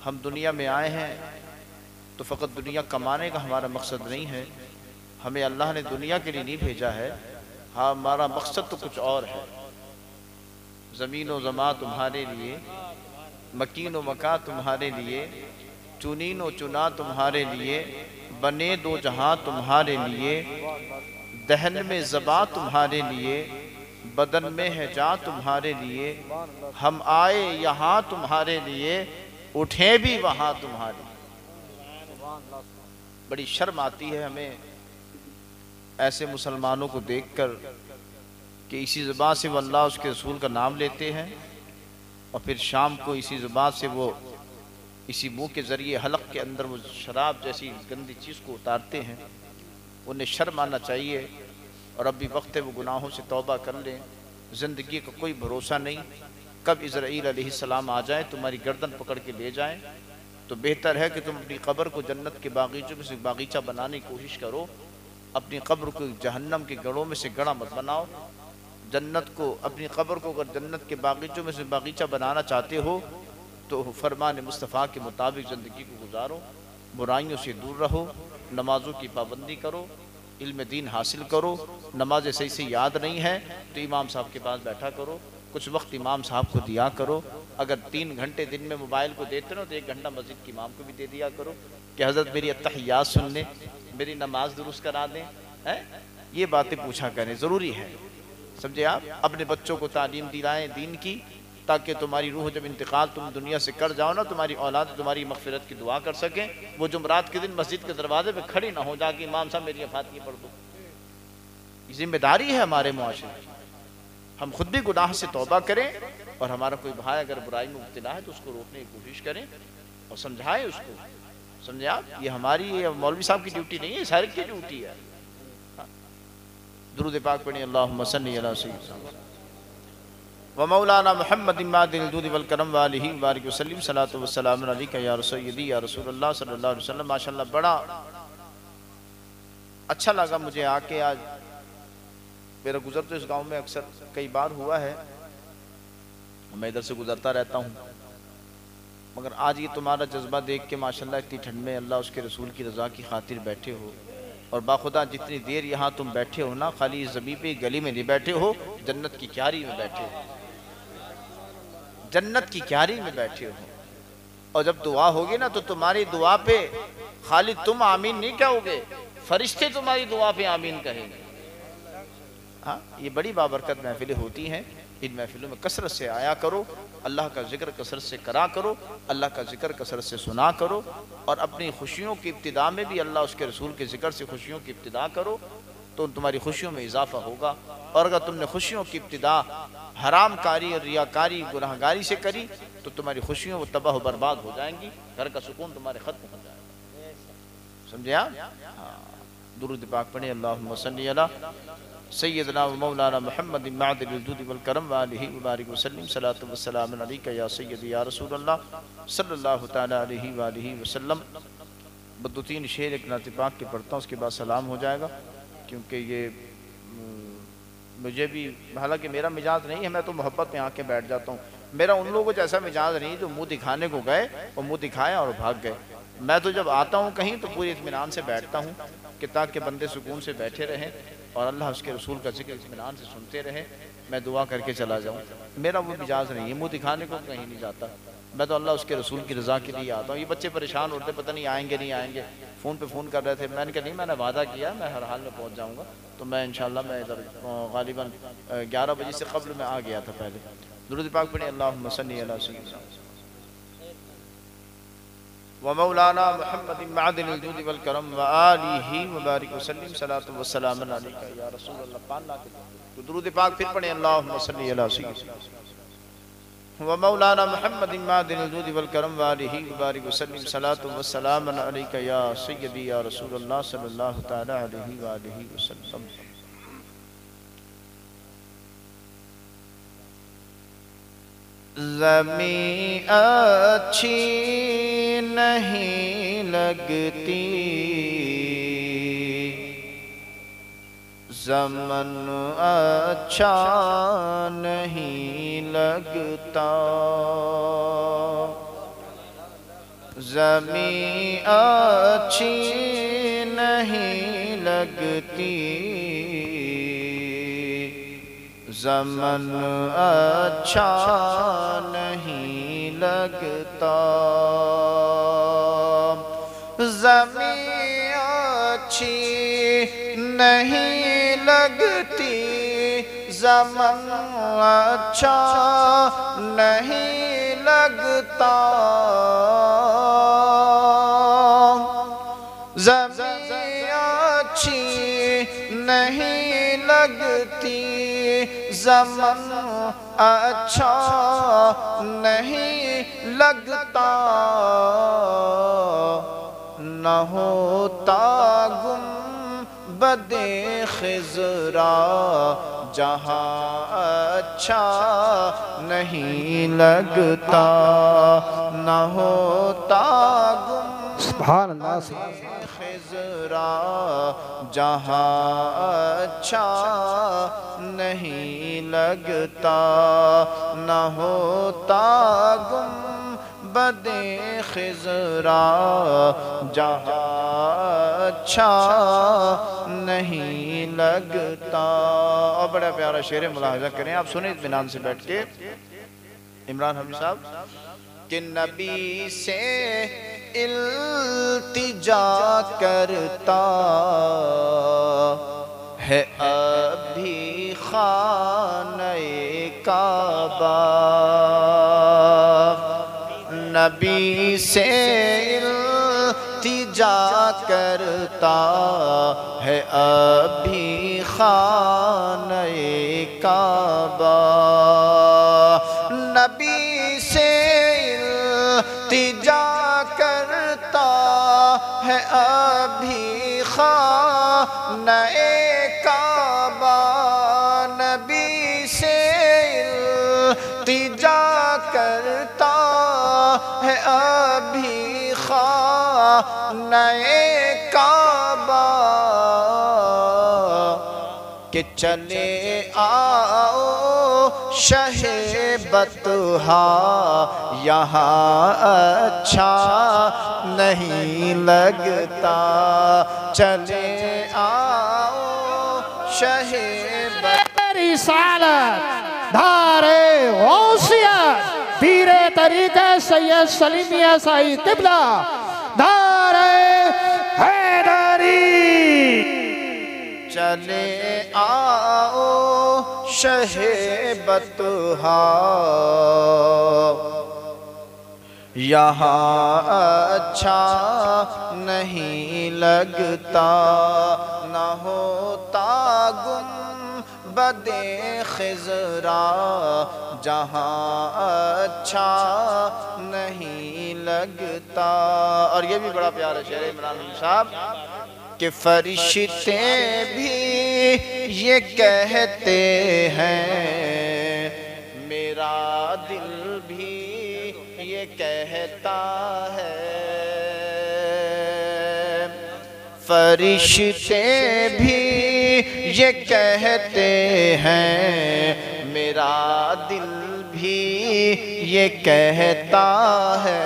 ہم دنیا میں آئے ہیں تو فقط دنیا کمانے کا ہمارا مقصد نہیں ہے، ہمیں اللہ نے دنیا کے لیے نہیں بھیجا ہے، ہاں ہمارا مقصد تو کچھ اور ہے۔ زمین و زماں تمہارے لیے، مکین و مکاں تمہارے لیے، چنین و چنا تمہارے لیے، بنے دو جہاں تمہارے لیے، دہن میں زباں تمہارے لیے، بدن میں ہے جاں تمہارے لیے، ہم آئے یہاں تمہارے لیے، اٹھیں بھی وہاں تمہارے لیے۔ بڑی شرم آتی ہے ہمیں ایسے مسلمانوں کو دیکھ کر کہ اسی زبان سے وہ اللہ اس کے رسول کا نام لیتے ہیں اور پھر شام کو اسی زبان سے وہ اسی منہ کے ذریعے حلق کے اندر وہ شراب جیسی گندی چیز کو اتارتے ہیں۔ انہیں شرم آنا چاہیے، اور اب بھی وقت ہے وہ گناہوں سے توبہ کر لیں۔ زندگی کا کوئی بھروسہ نہیں، کب اسرائیل علیہ السلام آ جائیں تمہاری گردن پکڑ کے لے جائیں، تو بہتر ہے کہ تم اپنی قبر کو جنت کے باغیچوں میں سے باغیچہ بنانے کی کوشش کرو، اپنی قبر کو جہنم کے گڑھوں میں سے گڑھا مت بناؤ۔ جنت کو، اپنی قبر کو اگر جنت کے باغیچوں میں سے باغیچہ بنانا چاہتے ہو تو فرمان مصطفیٰ کے مطابق زندگی کو گزارو، برائیوں سے دور رہو، نمازوں کی پابندی کرو، علم دین حاصل کرو۔ نماز صحیح سے یاد نہیں ہے تو امام صاحب کے پاس بیٹھا کرو، کچھ وقت امام صاحب کو دیا کرو۔ اگر 3 گھنٹے دن میں موبائل کو دیتے ہو تو 1 گھنٹہ مسجد کے امام کو بھی دے دیا کرو کہ حضرت میری اتحیات سن لیں، میری نماز درست کرا دیں۔ یہ باتیں پوچھا کریں، ضروری ہے، سمجھے آپ؟ اپنے بچوں کو تعلیم دلائیں دین کی، تاکہ تمہاری روح جب انتقال تم دنیا سے کر جاؤ نا، تمہاری اولاد تمہاری مغفرت کی دعا کر سکیں۔ وہ جمعرات کے دن مسجد کے دروازے پہ کھڑی نہ ہو جا کہ امام صاحب میری فاتحہ پڑھ دو۔ یہ ذمہ داری ہے ہمارے معاشرے کی، ہم خود بھی گناہ سے توبہ کریں، اور ہمارا کوئی بھائی اگر برائی میں مبتلا ہے تو اس کو روکنے کی کوشش کریں اور سمجھائیں اس کو، سمجھے آپ؟ یہ ہماری، یہ مولوی صاحب کی ڈیوٹی نہیں ہے، سارے کی ڈیوٹی ہے۔ درود پاک پڑھیں، اللہم صلی علی سیدنا ومولانا محمد معدن الجود والکرم والہ وبارک وسلم، صلاۃ والسلام علیکہ یا سیدی یا رسول اللہ صلی اللہ علیہ وسلم۔ ماشاءاللہ بڑا اچھا لگا مجھے آ کے آج، میرا گزر تو اس گاؤں میں اکثر کئی بار ہوا ہے، میں ادھر سے گزرتا رہتا ہوں، مگر آج یہ تمہارا جذبہ دیکھ کے ماشاءاللہ اتنی ٹھنڈ میں اللہ اس کے رسول کی رضا کی خاطر بیٹھے ہو، اور باخدا جتنی دیر یہاں تم بیٹھے ہو نا، خالی اس زمین پہ گلی میں نہیں بیٹھے ہو، جنت کی کیاری میں بیٹھے ہو، جنت کی کیاری میں بیٹھے ہو۔ اور جب دعا ہوگی نا تو تمہاری دعا پہ خالی تم آمین نہیں کہو گے، فرشتے تمہاری دعا پہ آمین کہیں گے۔ ہاں، یہ بڑی بابرکت محفلیں ہوتی ہیں، ان محفلوں میں کثرت سے آیا کرو، اللہ کا ذکر کثرت سے کرا کرو، اللہ کا ذکر کثرت سے سنا کرو، اور اپنی خوشیوں کی ابتدا میں بھی اللہ اس کے رسول کے ذکر سے خوشیوں کی ابتدا کرو تو تمہاری خوشیوں میں اضافہ ہوگا۔ اور اگر تم نے خوشیوں کی ابتدا حرام کاری اور ریاکاری گناہگاری سے کری تو تمہاری خوشیوں وہ تباہ و برباد ہو جائیں گی، گھر کا سکون تمہارے ختم ہو جائے گا، سمجھے آپ؟ درود پاک پڑھیں، اللہم صلی علی سیدنا و مولانا محمد معدن الجود والکرم والہ وبارک وسلم، صلاۃ والسلام علیکہ یا سیدی یا رسول اللہ صلی اللہ تعالی علیہ وآلہ وسلم۔ دو 3 شعر ایک نعت پاک کے پڑھتا ہوں، اس کے بعد سلام ہو جائے گا، کیونکہ یہ مجھے بھی، حالانکہ میرا مزاج نہیں ہے، میں تو محبت میں آ کے بیٹھ جاتا ہوں، میرا ان لوگوں جیسا مزاج نہیں جو منہ دکھانے کو گئے اور منہ دکھایا اور بھاگ گئے۔ میں تو جب آتا ہوں کہیں تو پوری اطمینان سے بیٹھتا ہوں کہ تاکہ بندے سکون سے بیٹھے رہیں اور اللہ اس کے رسول کا ذکر اطمینان سے سنتے رہیں، میں دعا کر کے چلا جاؤں۔ میرا وہ مزاج نہیں ہے، منہ دکھانے کو کہیں نہیں جاتا، میں تو اللہ اس کے رسول کی رضا کے لیے آتا ہوں۔ یہ بچے پریشان ہوتے پتہ نہیں آئیں گے نہیں آئیں گے، فون پہ فون کر رہے تھے، میں نے کہا نہیں، میں نے وعدہ کیا میں ہر حال میں پہنچ جاؤں گا، تو میں انشاءاللہ میں ادھر غالباً 11 بجے سے قبل میں آ گیا تھا پہلے۔ درود پاک پڑھیں، اللہم صلی علی سیدنا ومولانا محمد معدن الجود والکرم وآلہ وبارک وسلم، صلاۃ والسلام علیکہ یا رسول اللہ۔ پان لا کے تو درود پاک پھر پڑھیں، اللہم صلی علی سیدنا ومولانا محمد معدن الجود والکرم وآلہ وبارک وسلم، صلاۃ والسلام علیکہ یا سیدی یا رسول اللہ صلی اللہ تعالی علیہ وآلہ وسلم۔ زمین اچھی نہیں لگتی، زمن اچھا نہیں لگتا، زمین اچھی نہیں لگتی، زمن اچھا نہیں لگتا، زمین اچھی نہیں لگتی، زمن اچھا نہیں لگتا، زمین اچھی نہیں لگتی، زمن اچھا نہیں لگتا، نہ ہوتا گنبد خضرا جہاں اچھا نہیں لگتا، نہ ہوتا سبحان اللہ خضرا جہاں اچھا نہیں لگتا، نہ ہوتا گنبد خضرا جہاں اچھا نہیں لگتا۔ اور بڑا پیارا شعر ملاحظہ کریں، آپ سنیں اطمینان سے بیٹھ کے عمران حمید صاحب کہ نبی سے التجا کرتا ہے ابھی خانہ کعبہ، نبی سے التجا کرتا ہے ابھی خانہ کعبہ، نبی سے التجا کرتا ہے ابھی خانہ کعبہ، نبی سے التجا کرتا ہے ابھی خانہ کعبہ، کہ چلے آؤ شہ بطحا یہاں اچھا نہیں لگتا، چلے آؤ شہ بطحا رسالت دار غوثیت پیر طریقہ سید سلیمیہ سائی قبلہ دار حیدری، چلے آؤ شہ بطحا یہاں اچھا نہیں لگتا، نہ ہوتا گنبد خضرا جہاں اچھا نہیں لگتا۔ اور یہ بھی بڑا پیارا شعر ہے عمران حمید صاحب کہ فرشتے بھی یہ کہتے ہیں، میرا دل بھی یہ کہتا ہے، فرشتے بھی یہ کہتے ہیں، میرا دل بھی یہ کہتا ہے،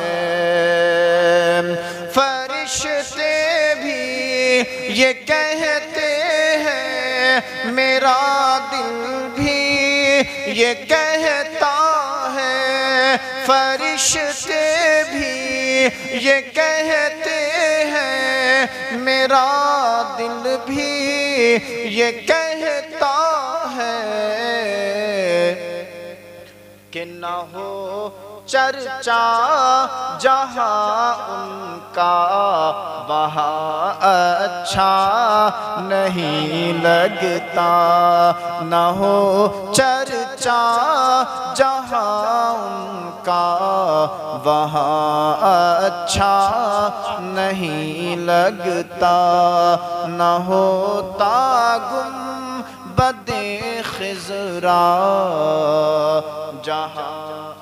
فرشتے بھی یہ کہتے ہیں، میرا دل بھی یہ کہتا ہے، فرشتے بھی یہ کہتے ہیں، میرا دل بھی یہ کہتا ہے، کہ نہ ہو چرچا جہاں ان کا وہاں اچھا نہیں لگتا، نہ ہو چرچا جہاں ان کا وہاں اچھا نہیں لگتا، نہ ہوتا گنبد خضرا جہاں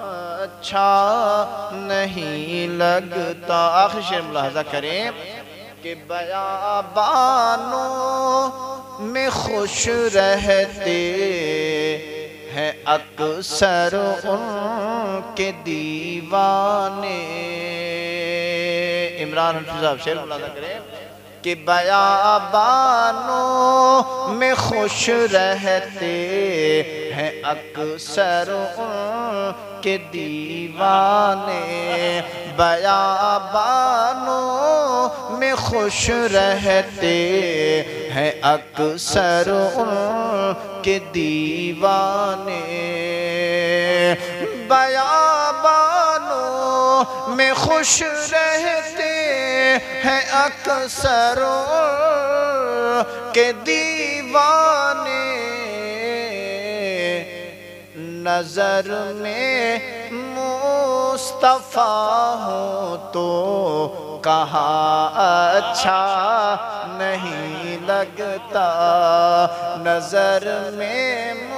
اچھا نہیں لگتا۔ آخری شعر ملاحظہ کریں کہ بیابانوں میں خوش رہتے ہیں اکثر ان کے دیوانے، عمران حنفی صاحب شعر ملاحظہ کریں کہ بیابانوں میں خوش رہتے ہیں اکثر ان کے دیوانے، بیابانوں میں خوش رہتے ہیں اکثر ان کے دیوانے، بیابانوں میں خوش رہتے ہیں اکثر کے دیوانے، نظر میں مصطفیٰ ہوں تو کہاں اچھا نہیں لگتا، نظر میں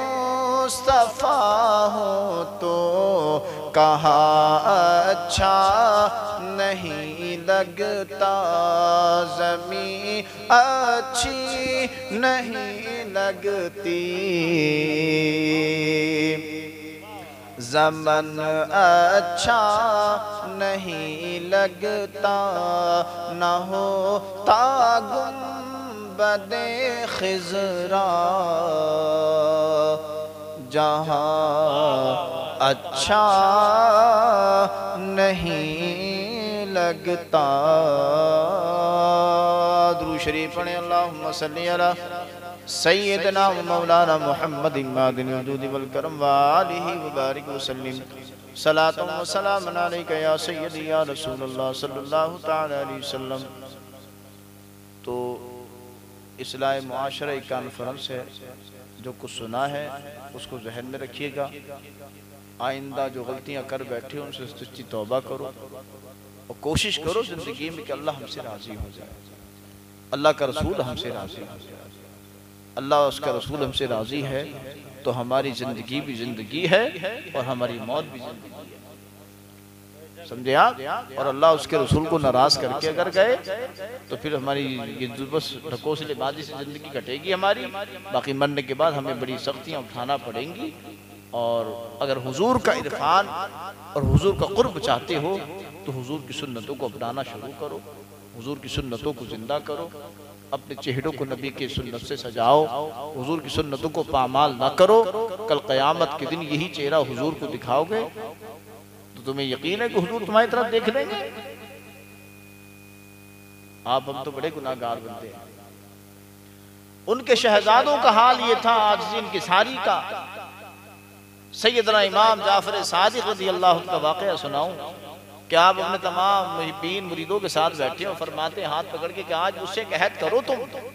مصطفیٰ ہوں تو کہاں اچھا نہیں لگتا، زمین اچھی نہیں لگتی، زمن اچھا نہیں لگتا، نہ ہوتا گنبد خضرا جہاں اچھا نہیں لگتا۔ درود شریف پڑھیں، اللہم صلی علی سیدنا و مولانا محمد معدن الجود والکرم وآلہ وبارک وسلم، صلاۃ و سلام علیکہ یا سیدی یا رسول اللہ صلی اللہ تعالی علیہ وسلم۔ تو اصلاح معاشرہ کانفرنس ہے، جو کچھ سنا ہے اس کو ذہن میں رکھیے گا، آئندہ جو غلطیاں کر بیٹھے ان سے سچی توبہ کرو اور کوشش کرو زندگی میں کہ اللہ ہم سے راضی ہو جائے، اللہ کا رسول ہم سے راضی ہو جائے، اللہ اس کا رسول ہم سے راضی ہے تو ہماری زندگی بھی زندگی ہے اور ہماری موت بھی زندگی ہے، سمجھے آپ؟ اور اللہ اس کے رسول کو ناراض کر کے اگر گئے تو پھر ہماری یہ بس ڈھکوسلے بازی سے زندگی کٹے گی ہماری، باقی مرنے کے بعد ہمیں بڑی سختیاں اٹھانا پڑیں گی۔ اور اگر حضور کا عرفان اور حضور کا قرب چاہتے ہو تو حضور کی سنتوں کو اپنانا شروع کرو، حضور کی سنتوں کو زندہ کرو، اپنے چہروں کو نبی کی سنت سے سجاؤ، حضور کی سنتوں کو پامال نہ کرو، کل قیامت کے دن یہی چہرہ حضور کو دکھاؤ گے تو تمہیں یقین ہے کہ حضور تمہاری طرف دیکھ لیں گے؟ آپ ہم تو بڑے گناہگار بنتے ہیں۔ ان کے شہزادوں کا حال یہ تھا، عاجزی انکساری کا۔ سیدنا امام جعفر صادق رضی اللہ عنہ کا واقعہ سناؤں کہ آپ اپنے تمام محبین مریدوں کے ساتھ بیٹھے اور فرماتے ہیں ہاتھ پکڑ کے کہ آج مجھ سے عہد کرو، تم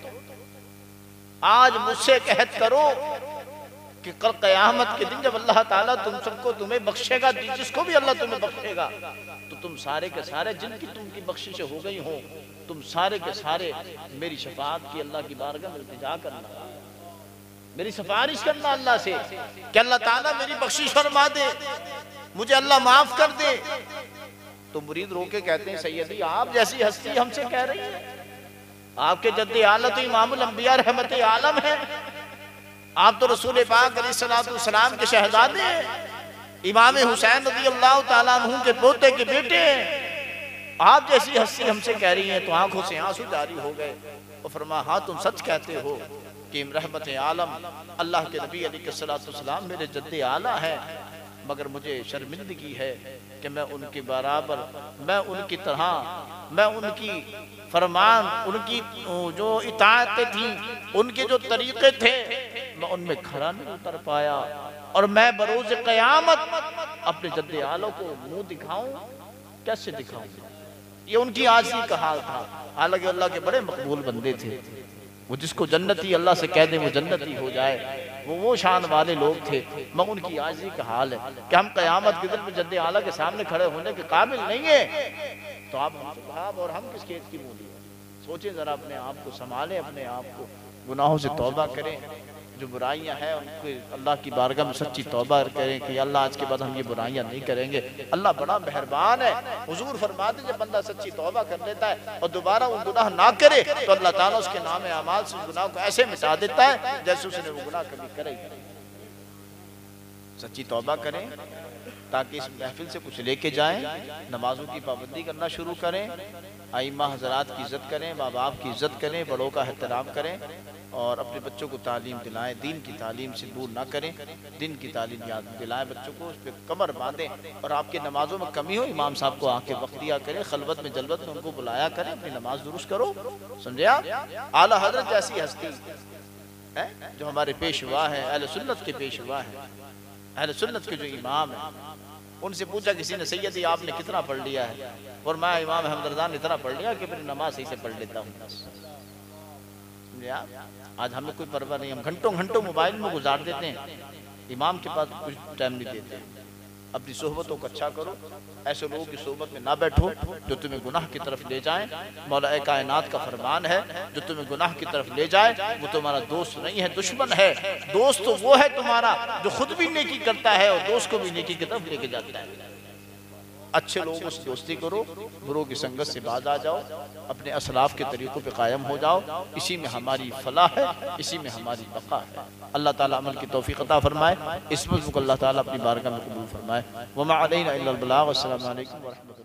آج مجھ سے عہد کرو کہ کل قیامت کے دن جب اللہ تعالیٰ تم سب کو تمہیں بخشے گا، جس کو بھی اللہ تمہیں بخشے گا، تو تم سارے کے سارے جن کی تم کی بخشش ہو گئی ہوں، تم سارے کے سارے میری شفاعت کی اللہ کی بارگاہ میں التجا کرنا، میری سفارش کرنا اللہ سے کہ اللہ تعالیٰ میری بخشش فرما دے، مجھے اللہ معاف کر دے۔ تو مرید رو کے کہتے ہیں سیدی آپ جیسی ہستی ہم سے کہہ رہی ہے؟ آپ کے جد اعلیٰ تو امام الانبیاء رحمت عالم ہے، آپ تو رسول پاک علیہ السلام کے شہزادے ہیں، امام حسین رضی اللہ تعالیٰ عنہ کے پوتے کے بیٹے ہیں، آپ جیسی ہستی ہم سے کہہ رہی ہیں تو آنکھوں سے آنسو جاری ہو گئے اور فرمایا ہاں تم سچ کہتے ہو کہ رحمت عالم اللہ کے نبی علیہ السلام میرے جد اعلیٰ ہیں، مگر مجھے شرمندگی ہے کہ میں ان کے برابر، میں ان کی طرح، میں ان کی فرمان، ان کی جو اطاعتیں تھیں، ان کے جو طریقے تھے، میں ان میں کھڑا نہیں اتر پایا، اور میں بروز قیامت اپنے جد اعلیٰ کو منہ دکھاؤں، کیسے دکھاؤں؟ یہ ان کی عاجزی کا حال تھا، حالانکہ اللہ کے بڑے مقبول بندے تھے، وہ جس کو جنتی اللہ سے کہہ دیں وہ جنتی ہو جائے، وہ شان والے لوگ تھے، مگر ان کی عاجزی کا حال ہے کہ ہم قیامت کے دن میں جد اعلیٰ کے سامنے کھڑے ہونے کے قابل نہیں ہیں، تو آپ اور ہم کس کھیت کی مولی ہیں؟ سوچیں ذرا، اپنے آپ کو سنبھالیں، اپنے آپ کو، گناہوں سے توبہ کریں، جو برائیاں ہیں ان کو اللہ کی بارگاہ میں سچی توبہ کریں کہ اللہ آج کے بعد ہم یہ برائیاں نہیں کریں گے۔ اللہ بڑا مہربان ہے، حضور فرماتے ہیں جب بندہ سچی توبہ کر لیتا ہے اور دوبارہ وہ گناہ نہ کرے تو اللہ تعالیٰ اس کے نام اعمال سے اس گناہ کو ایسے مٹا دیتا ہے جیسے اس نے وہ گناہ کبھی کرے ہی۔ سچی توبہ کریں، تاکہ اس محفل سے کچھ لے کے جائیں، نمازوں کی پابندی کرنا شروع کریں، ائمہ حضرات کی عزت کریں، ماں باپ کی عزت کریں، بڑوں کا احترام کریں، اور اپنے بچوں کو تعلیم دلائیں، دین کی تعلیم سے دور نہ کریں، دین کی تعلیم یاد دلائیں بچوں کو، اس پہ کمر باندھیں، اور آپ کی نمازوں میں کمی ہو امام صاحب کو آ کے وقت دیا کریں، خلوت میں جلوت میں ان کو بلایا کریں، اپنی نماز درست کرو، سمجھے آپ؟ اعلیٰ حضرت جیسی ہستی ہے جو ہمارے پیشوا ہیں، اہل سنت کے پیشوا ہیں، اہل سنت کے جو امام ہیں، ان سے پوچھا کسی نے سیدی آپ نے کتنا پڑھ لیا ہے؟ فرمایا امام احمد رضا نے اتنا پڑھ لیا کہ پھر نماز صحیح سے پڑھ لیتا ہوں بس۔ سمجھے آپ؟ آج ہمیں کوئی پرواہ نہیں، ہم گھنٹوں گھنٹوں موبائل میں گزار دیتے ہیں، امام کے پاس کچھ ٹائم نہیں دیتے۔ اپنی صحبتوں کو اچھا کرو، ایسے لوگوں کی صحبت میں نہ بیٹھو جو تمہیں گناہ کی طرف لے جائیں۔ مولا کائنات کا فرمان ہے جو تمہیں گناہ کی طرف لے جائے وہ تمہارا دوست نہیں ہے، دشمن ہے۔ دوست تو وہ ہے تمہارا جو خود بھی نیکی کرتا ہے اور دوست کو بھی نیکی کی طرف لے کے جاتا ہے۔ اچھے لوگوں سے دوستی کرو، بروں کی سنگت سے باز آ جاؤ، اپنے اسلاف کے طریقوں پہ قائم ہو جاؤ، اسی میں ہماری فلاح ہے، اسی میں ہماری بقا ہے۔ اللہ تعالیٰ عمل کی توفیق عطا فرمائے، اس مجمع کو اللہ تعالیٰ اپنی بارگاہ میں قبول فرمائے۔ وما علینا الا البلاغ، والسلام علیکم ورحمۃ اللہ۔